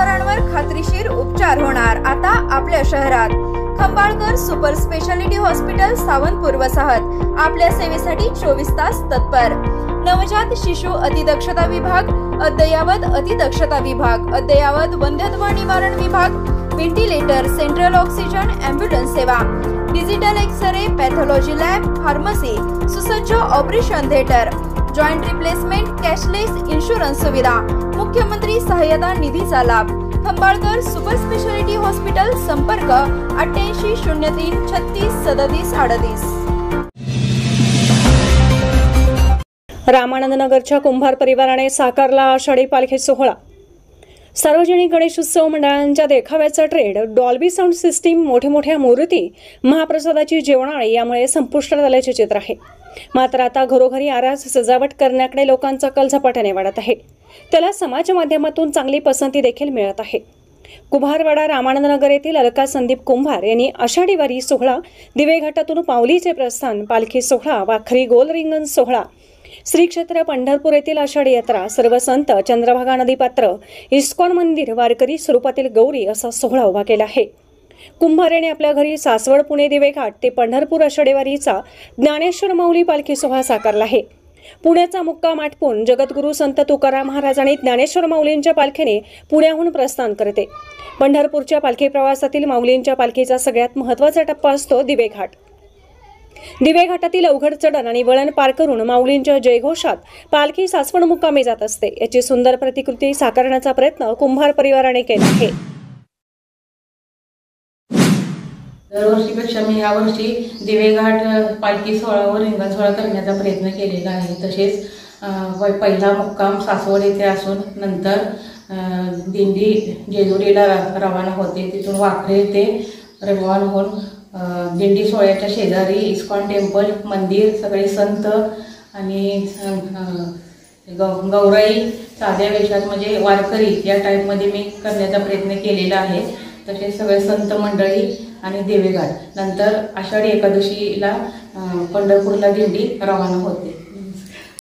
आजारांवर खात्रीशीर उपचार होणार आता आपल्या शहरात। Khambalkar super speciality hospital Sawantpur वसाहत आपल्या सेवेसाठी 24 तास तत्पर। नवजात शिशु अतिदक्षता विभाग, अद्ययावत अतिदक्षता विभाग, अद्ययावत वंध्यत्व निवारण विभाग, व्हेंटिलेटर, सेंट्रल ऑक्सिजन, एम्ब्युलन्स सेवा, digital x ray, pathology lab, pharmacy, सुसज्ज operation theatre, joint replacement, cashless insurance सुविधा, मुख्यमंत्री सहायता निधीचा लाभ। खंबाळकर सुपर स्पेशालिटी हॉस्पिटल, संपर्क 88 03 36 37 38। रामानंद नगरच्या कुंभार परिवाराने साकारला आषाढी पालखी सोहळा। सार्वजनिक गणेशोत्सव मंडळांच्या देखाव्याचा ट्रेड, डॉल्बी साऊंड सिस्टीम, मोठ्या मूर्ती, महाप्रसादाची जेवणाळी यामुळे संपुष्टात आल्याचे चित्र आहे। मात्र आता घरोघरी आरास सजावट करण्याकडे लोकांचा कल झपाट्याने वाढत आहे। त्याला समाज माध्यमातून चांगली पसंती देखील मिळत आहे। कुंभारवाडा रामानंद नगर येथील अलका संदीप कुंभार यांनी आषाढी वारी सोहळा, दिवे घाटातून माऊलीचे प्रस्थान, पालखी सोहळा, वाखरी गोल रिंगण सोहळा, श्री क्षेत्र पंढरपूर येथील आषाढी यात्रा, सर्व संत, चंद्रभागा नदीपात्र, इस्कॉन मंदिर, वारकरी स्वरूपातील गौरी असा सोहळा उभा केला आहे। कुंभार यांनी आपल्या घरी सासवड, पुणे दिवे घाट ते पंढरपूर आषाढी वारीचा ज्ञानेश्वर माऊली पालखी सोहळा साकारला आहे। पुण्याचा मुक्काम आटपून जगद्गुरू संत तुकाराम महाराज आणि ज्ञानेश्वर माऊलींच्या पालखीने पुण्याहून प्रस्थान करते। पंढरपूरच्या पालखी प्रवासातील माऊलींच्या पालखीचा सगळ्यात महत्त्वाचा टप्पा असतो दिवे घाट। दिवे घाटातील अवघड चढण आणि वळण पार करून माऊलींच्या जयघोषात पालखी सासवड मुक्कामी जात असते। याची सुंदर प्रतिकृती साकारण्याचा प्रयत्न कुंभार परिवाराने केला आहे। दरवर्षीपेक्षा मी यावर्षी दिवेघाट पालखी सोहळा व रिंगण सोहळा करण्याचा प्रयत्न केलेला आहे। तसेच पहिला मुक्काम सासवड येथे असून नंतर दिंडी जेजुरीला रवाना होते। तिथून वाखरे येथे रवाना होऊन दिंडी सोहळ्याच्या शेजारी इस्कॉन टेम्पल मंदिर, सगळे संत आणि गौराई साध्या वेशात म्हणजे वारकरी या टाईपमध्ये मी करण्याचा प्रयत्न केलेला आहे। तसेच सगळे संत मंडळी आणि देवेघाट नंतर आषाढी एकादशीला पंढरपूरला दिंडी रवाना होते।